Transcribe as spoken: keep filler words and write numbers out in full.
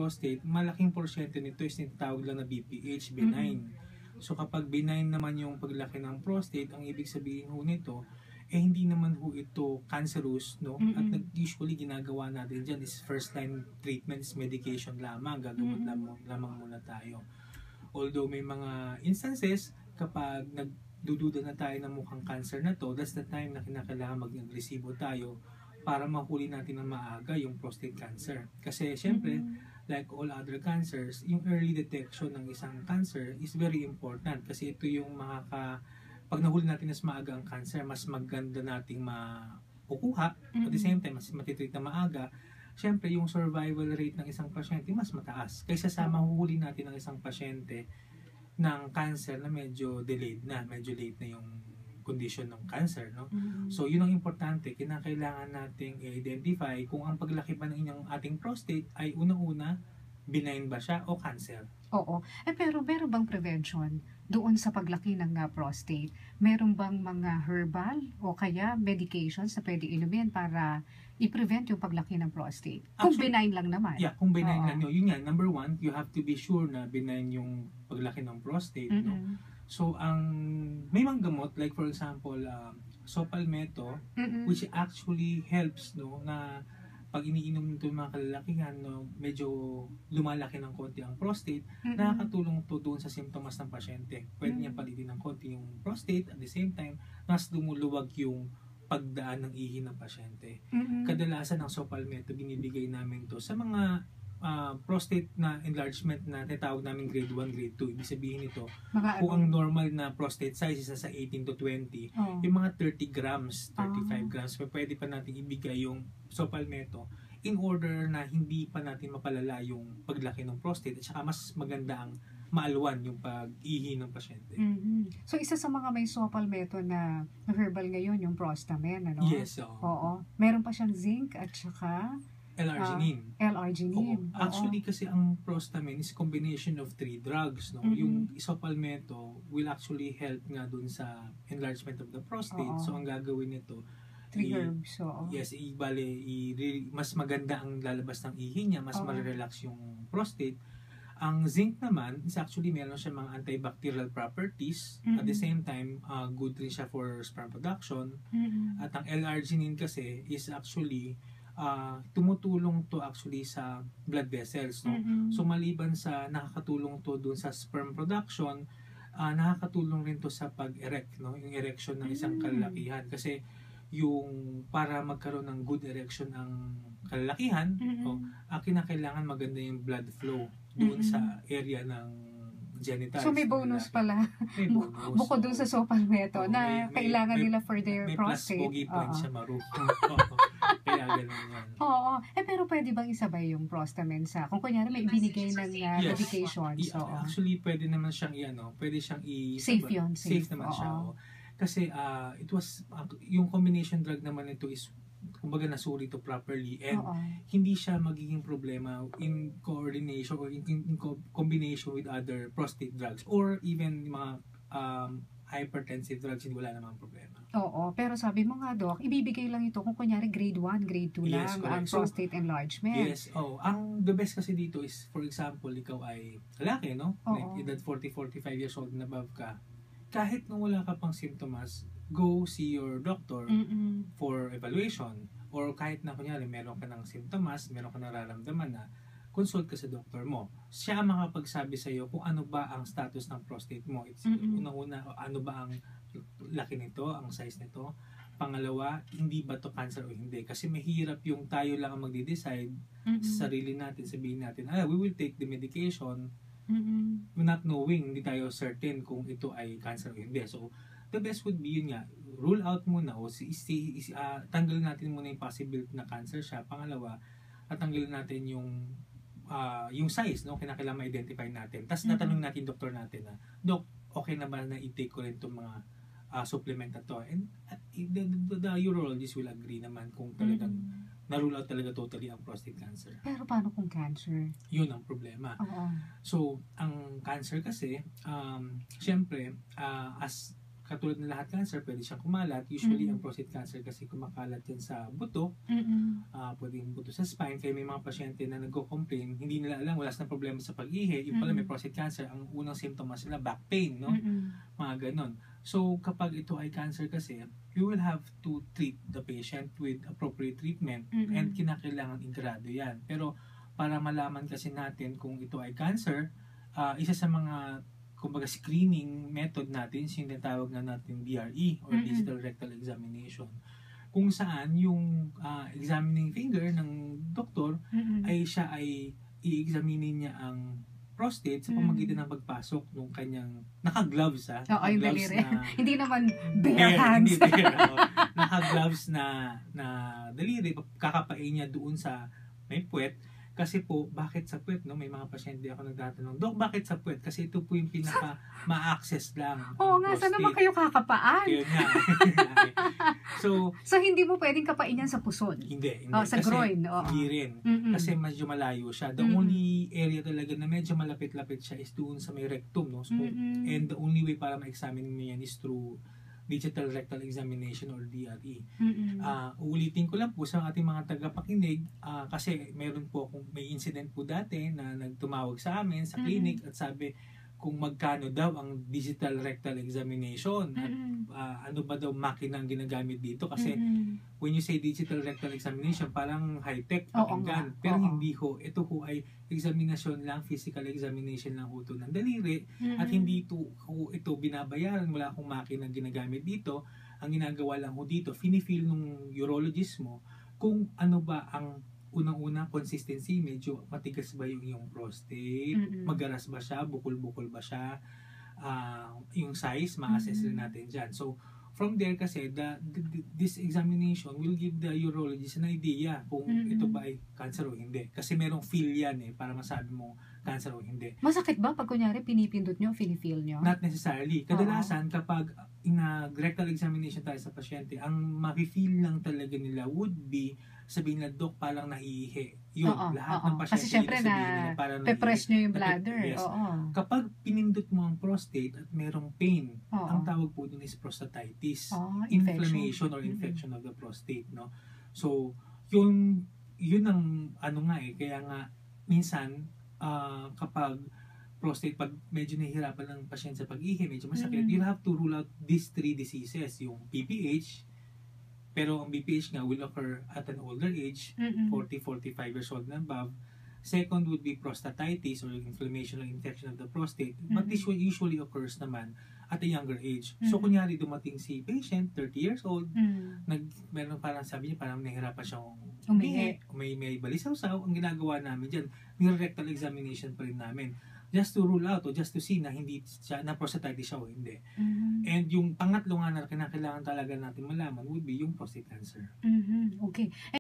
prostate, malaking porsyento nito is tinatawag lang na B P H, benign. Mm-hmm. So kapag benign naman yung paglaki ng prostate, ang ibig sabihin ho nito, eh hindi naman ho ito cancerous, no? Mm-hmm. At usually ginagawa natin dyan is first line treatments, medication lamang, gagamot mm-hmm. lamang, lamang muna tayo. Although may mga instances, kapag nagdududa na tayo ng mukhang cancer na to, that's the time na kinakailangan mag-agresibo tayo para mahuli natin ng maaga yung prostate cancer. Kasi syempre, mm-hmm. like all other cancers, yung early detection ng isang cancer is very important kasi ito yung makaka pag nahuli natin mas maaga ang cancer, mas maganda nating makukuha. Mm-hmm. At the same time, mas matitreat na maaga. Siyempre, yung survival rate ng isang pasyente mas mataas. Kaysa sa mahuhuli natin ng isang pasyente ng cancer na medyo delayed na, medyo late na yung condition ng cancer. No? Mm-hmm. So, yun ang importante. Kinakailangan nating i-identify kung ang paglaki pa ng inyong ating prostate ay unang-una, benign ba siya o cancer. Oo. Eh, pero meron bang prevention doon sa paglaki ng uh, prostate? Meron bang mga herbal o kaya medications na pwede inumin para i-prevent yung paglaki ng prostate? Kung Actually, benign lang naman. Yeah, kung benign Oo. lang. No, yun nga, number one, you have to be sure na benign yung paglaki ng prostate. Mm-hmm. No? So, ang may mga gamot, like for example, uh, Sopalmeto, mm-hmm. which actually helps no na pag iniinom nito yung mga kalalakihan, no, medyo lumalaki ng konti ang prostate, mm-hmm. nakakatulong to doon sa simptomas ng pasyente. Pwede mm-hmm. niya palitin ng konti yung prostate, at the same time, mas lumuluwag yung pagdaan ng ihi ng pasyente. Mm-hmm. Kadalasan ng Sopalmeto, binibigay namin to sa mga uh, prostate na enlargement na tinatawag namin grade one, grade two. Ibig sabihin nito, mga kung ang normal na prostate size is sa eighteen to twenty, oh. yung mga thirty grams, thirty-five oh. grams, pwede pa natin ibigay yung Sopalmeto in order na hindi pa natin mapalala yung paglaki ng prostate at saka mas maganda ang maalwan yung pag-ihi ng pasyente. Mm-hmm. So, isa sa mga may Sopalmeto na herbal ngayon, yung Prostamen, ano? Yes, oo. Oo. Meron pa siyang zinc at saka L-arginine. Uh, L-arginine. Oo. Actually, Oo. kasi ang Prostamen is combination of three drugs. No? Mm-hmm. Yung Sopalmeto will actually help nga dun sa enlargement of the prostate. Oo. So, ang gagawin nito, three i- herbs. Oo. Yes, i- bale, i- mas maganda ang lalabas ng ihi niya, mas ma-relax yung prostate. Ang zinc naman is actually meron siya mga antibacterial properties. Mm-hmm. At the same time, uh, good rin siya for sperm production. Mm-hmm. At ang L-arginine kasi is actually uh, tumutulong to actually sa blood vessels. No? Mm-hmm. So maliban sa nakakatulong to dun sa sperm production, uh, nakakatulong rin to sa pag-erect, no? Yung erection ng isang kalalakihan. Kasi yung para magkaroon ng good erection ang kalalakihan, mm-hmm. o, uh, kinakailangan maganda yung blood flow doon mm-hmm. sa area ng genitals. So may bonus pala. May bonus. Bukod doon sa Sopalmeto oh, na may, kailangan may, nila for their may prostate. May plus pogi point siya, Maru. Kaya ganun yan. Oo. Eh pero pwede bang isabay yung Prostamen sa, kung kunyari may binigay ng uh, yes. medication. So, actually, pwede naman siyang i-ano, pwede siyang i- safe yun. Safe, safe naman Oo. siya. Oh. Kasi uh, it was, uh, yung combination drug naman ito is kumbaga nasuri to properly and Oo. hindi siya magiging problema in coordination or in, in, in combination with other prostate drugs or even mga um, hypertensive drugs, hindi wala namang problema. Oo, pero sabi mo nga, Doc, ibibigay lang ito kung kunyari grade one, grade two yes, lang correct. ang prostate so, enlargement. Yes, oh, ang the best kasi dito is, for example, ikaw ay lalaki, no? Oo. Like edad forty, forty-five years old and above ka. Kahit nung wala ka pang symptoms, go see your doctor Mm-mm. for evaluation. Or kahit na kunyari meron ka ng symptoms, meron ka nararamdaman na, consult ka sa doctor mo. Siya ang makapagsabi sa iyo kung ano ba ang status ng prostate mo. It's Mm-mm. unang-una, ano ba ang laki nito, ang size nito. Pangalawa, hindi ba to cancer o hindi. Kasi mahirap yung tayo lang ang magde-decide Mm-mm. sa sarili natin, sabihin natin, ah, we will take the medication Mm-hmm. not knowing, hindi tayo certain kung ito ay cancer o hindi. So, the best would be yun nga, rule out muna o si, si, si, uh, tanggalin natin muna yung possibility na cancer siya. Pangalawa, at tanggalin natin yung uh, yung size, no? Kinakailangan ma-identify natin. Tapos mm-hmm. natanong natin doktor natin na, Dok, okay na ba na i-take ko rin itong mga uh, supplement na to? And uh, the, the, the urologist will agree naman kung talagang mm-hmm. na-rule out talaga totally ang prostate cancer. Pero paano kung cancer? Yun ang problema. Oo. So, ang cancer kasi, um, syempre, uh, as katulad ng lahat cancer, pwede siyang kumalat. Usually, Mm. ang prostate cancer kasi kumakalat yan sa buto, Mm-mm. uh, pwedeng buto sa spine. Kaya may mga pasyente na nagko-complain, hindi nila alam, wala silang problema sa pag-ihi. Yung pala may Mm-mm. prostate cancer, ang unang symptoms sila back pain, no? Mm-mm. Mga ganon. So, kapag ito ay cancer kasi, you will have to treat the patient with appropriate treatment Mm-mm. and kinakailangan igrado yan. Pero, para malaman kasi natin kung ito ay cancer, uh, isa sa mga kumbaga screening method natin, sinatawag na natin D R E or Mm-mm. digital rectal examination. Kung saan yung uh, examining finger ng doktor Mm-mm. ay siya ay i-examinin niya ang prostate sa pamagitan ng pagpasok ng kanyang naka-gloves ha. Oo, yung Naka-gloves daliri. na Hindi naman bare bare, hands. hindi bare, oo. Naka-gloves na na daliri, kakapain niya doon sa may puwet. Kasi po, bakit sa puwet, no? May mga pasyente ako nagtatanong, Dok, bakit sa puwet? Kasi ito po yung pinaka ma-access lang. Oo ang nga, saan prostate." naman kayo kakapaan? Yun nga. So, So, hindi mo pwedeng kapain yan sa puson. hindi. hindi. Oh, sa Kasi groin, oo. Hindi rin. Mm-mm. Kasi medyo malayo siya. The Mm-mm. only area talaga na medyo malapit-lapit siya is doon sa may rectum, no? So, Mm-mm. and the only way para ma-examine mo yan is through digital rectal examination or D R E. Mm-mm. Ah, uulitin ko lang po sa ating mga tagapakinig ah, kasi meron po akong may incident po dati na nagtumawag sa amin sa clinic at sabi kung magkano daw ang digital rectal examination at Mm-mm. ah, ano ba daw makina ang ginagamit dito kasi Mm-mm. when you say digital rectal examination parang high-tech Oo pakinggan nga, pero oo. hindi ho, ito ho ay examination lang, physical examination lang ho ito ng daliri Mm-mm. at hindi ito, ho, ito binabayaran, wala akong makina ginagamit dito. Ang ginagawa lang ho dito, finifeel nung urologist mo kung ano ba ang unang-una consistency, medyo matigas ba yung iyong prostate, Mm-mm. magaras ba siya, bukol-bukol ba siya, ah, yung size, ma-assess rin Mm-mm. natin dyan. So, from there kasi, the, the- this examination will give the urologist an idea kung Mm-mm. ito ba ay cancer o hindi. Kasi merong feel yan eh, para masabi mo cancer o hindi. Masakit ba pag kunyari pinipindot nyo, feel nyo? Not necessarily. Kadalasan, kapag nag-rectal examination tayo sa pasyente, ang mafe-feel lang talaga nila would be, sabihin nila, Dok, parang naiihi. Yun, Oo, lahat oo. ng pasyente Kasi syempre yun ang sabihin na nila, parang Pe-press naiihi. nyo yung Nape- bladder. yes. Oo. Kapag pinindot mo ang prostate at merong pain, Oo. ang tawag po dun is prostatitis. Oh, Inflammation or Mm-mm. infection of the prostate, no? So, yun, yun ang ano nga eh, kaya nga, minsan, ah, kapag prostate, pag medyo nahihirapan ang pasyente sa pag-ihi, medyo masakit, Mm-mm. you have to rule out these three diseases, yung P P H, pero ang B P H nga will occur at an older age, Mm-mm. forty to forty-five years old and above. Second would be prostatitis or inflammation or infection of the prostate. But this Mhm. one usually occurs naman at a younger age. So, Mhm. kunyari dumating si patient, thirty years old, Mm. nag, meron parang sabi niya, parang nahihirapan siyang Umihi. may, may balisaw-saw. Ang ginagawa namin dyan, nire-rectal examination pa rin namin. Just to rule out o just to see na hindi siya, na prostatitis siya o hindi. Mhm. And yung pangatlo nga na kinakailangan talaga natin malaman would be yung prostate cancer. Mhm. Okay.